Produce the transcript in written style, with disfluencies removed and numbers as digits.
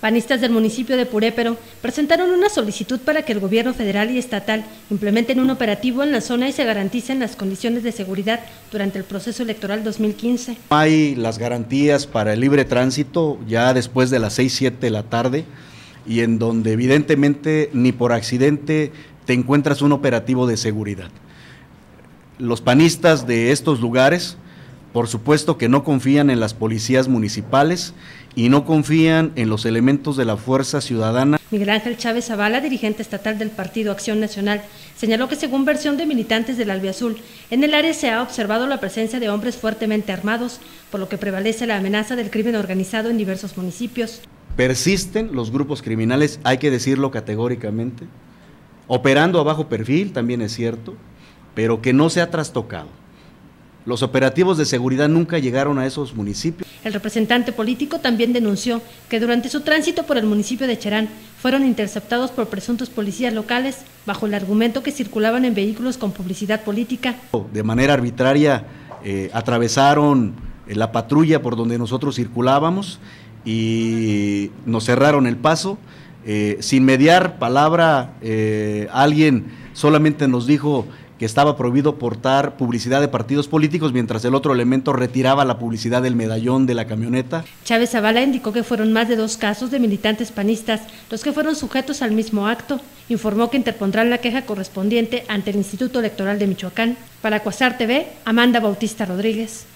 Panistas del municipio de Purépero presentaron una solicitud para que el gobierno federal y estatal implementen un operativo en la zona y se garanticen las condiciones de seguridad durante el proceso electoral 2015. Hay las garantías para el libre tránsito ya después de las 6-7 de la tarde y en donde evidentemente ni por accidente te encuentras un operativo de seguridad. Los panistas de estos lugares, por supuesto que no confían en las policías municipales y no confían en los elementos de la Fuerza Ciudadana. Miguel Ángel Chávez Zavala, dirigente estatal del Partido Acción Nacional, señaló que según versión de militantes del Albiazul, en el área se ha observado la presencia de hombres fuertemente armados, por lo que prevalece la amenaza del crimen organizado en diversos municipios. Persisten los grupos criminales, hay que decirlo categóricamente, operando a bajo perfil, también es cierto, pero que no se ha trastocado. Los operativos de seguridad nunca llegaron a esos municipios. El representante político también denunció que durante su tránsito por el municipio de Cherán fueron interceptados por presuntos policías locales bajo el argumento que circulaban en vehículos con publicidad política. De manera arbitraria atravesaron la patrulla por donde nosotros circulábamos y nos cerraron el paso. Sin mediar palabra, alguien solamente nos dijo que estaba prohibido portar publicidad de partidos políticos, mientras el otro elemento retiraba la publicidad del medallón de la camioneta. Chávez Zavala indicó que fueron más de 2 casos de militantes panistas los que fueron sujetos al mismo acto. Informó que interpondrán la queja correspondiente ante el Instituto Electoral de Michoacán. Para Cuasar TV, Amanda Bautista Rodríguez.